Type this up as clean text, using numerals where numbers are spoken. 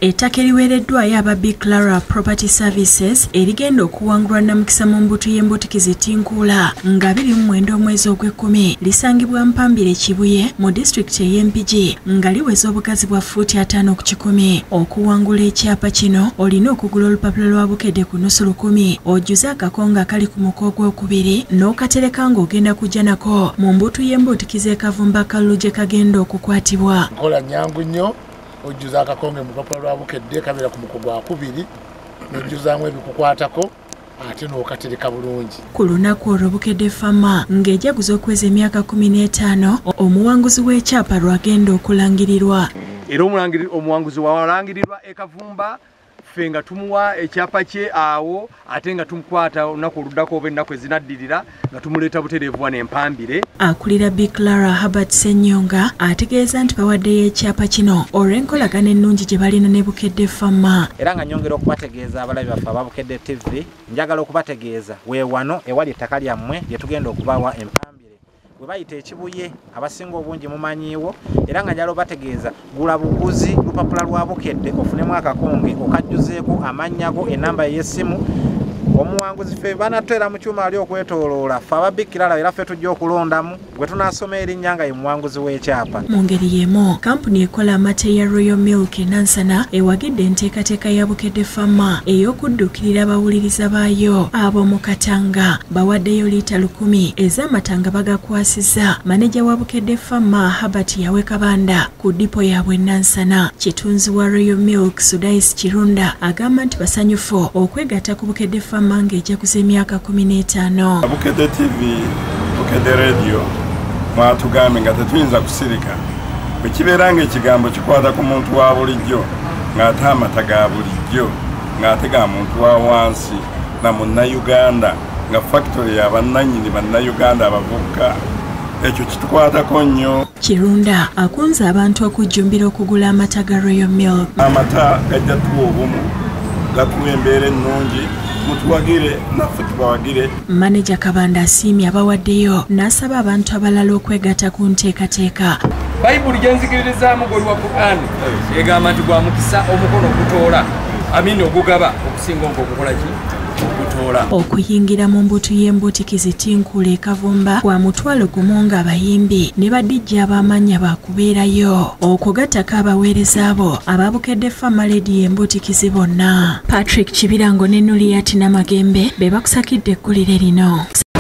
Ettaka eriweereddwayo aba CLARA Property Services erigenda okuwangulwa nnamukisa mu mbuutu y'embuutikizi Tinkuuula nga 29 omwezi ogw'Ekkumi liisangibwa Mpambire Kibuye mu disitulikiti ey'Empigi nga liweza obugazi bwa fuuti 5 ku 100. Okuwangula ekyapa kino olina okugula olupapula lwa Bukedde ku nusu 100 ojjuze akakonga kali ku muko ogwokubiri n'okatereka ng'ogenda kujja nako mu mbuutu y'embuutikizi e Kavumba kalulu gye kagenda okukwatibwa. Nkola nnyangu nnyo ojjuza akakonge mu lupapula lwa Bukedde kabeera ku muko gwa kubiri n'ojjuzaamu ebikukwatako ate n'okatereka bulungi. Ku lunaku olwo Bukedde ffama ng'ejaguza okweza emyaka 15 omuwanguzi w'ekyapa lwagenda okulangirirwa. Era omuwanguzi walangirirwa e Kavumba ffe nga tumuwa ekyapa kye awo ate nga tumukwata olunaku oluddako oba ennaku ezinaddirira nga tumuleeta butereevu wano Mpambire. Akulira CLARA Ssanyu ategeeza nti bawaddeyo ekyapa kino olw'enkolagana ennungi gye balina ne Bukedde ffama. Era nga nyongera okubategeeza abalabi baffe aba Bukedde TV njagala okubategeeza weewano ewali ettaka lyammwe lye tugenda okubawa Mpambire. Bwe bayita ekibuye abasinga obungi mumanyiiwo era nga njala obategeeza gula buguzi lupapula lwa Bukedde ofunemu akakonge okajjuzeeko amannya go enamba y'essimu omuwanguzi ffe banatera mu kyuma ali okwetooloola ffe aba CLARA era ffe tujja okulondamu gwe tunaasoma erinnya nga ye muwanguzi w'ekyapa. Mu ngeri y'emu Kkampuni ekola amata ya Royal Milk Nansana ewagidde enteekateeka ya Bukedde ffama ey'okudduukirira abawuliriza baayo ab'omu Katanga bawaddeyo liita 10 ez'amata nga bagakwasiza. Maneja wa Bukedde ffama yawe kabanda ku dipo yaabwe Nansana. Kitunzi wa Royal Milk Sudais Kirunda agamba nti basanyufu okwegatta ku Bukedde ffama ng'ejaguza emyaka 15. Bukedde TV, Bukedde Radio mwatugambe nga tetuyinza kusirika bwe kibeera ng'ekigambo kikwata ku muntu wa bulijjo ng'ate amata ga bulijjo ng'ate ga muntu wa wansi na munnayuganda nga factory y'abannannyini bannayuganda abavubuka ekyo kitukwatako nnyo. Kirunda akunze abantu okujjumbira okugula amata ga Royal Milk. Amata gajja tuwa obumu gatuwa embeera ennungi mutuwagire naffe tubawagire. Maneja Kabanda asiimye abawaddeyo n'asaba abantu abalala okwegatta ku nteekateeka. Bayibuli gyenzikiririzaamu gwe wa Qur'ani egamba nti gwa mukisa omukono okutoola amini ogugaba okusinga okukola ki okutoola. Okuyingira mu mbuutu y'embuutikizi Tinkuuula e Kavumba kwa mutwalo gumu ng'abayimbi ne badijja ab'amannya baakubeerayo okugattako abaweereza abo aba Bukedde ffama ledi y'embuutikizi bonna. Patrick Kibirango ne Nuliat Namagembe be bakusakidde eggulire lino.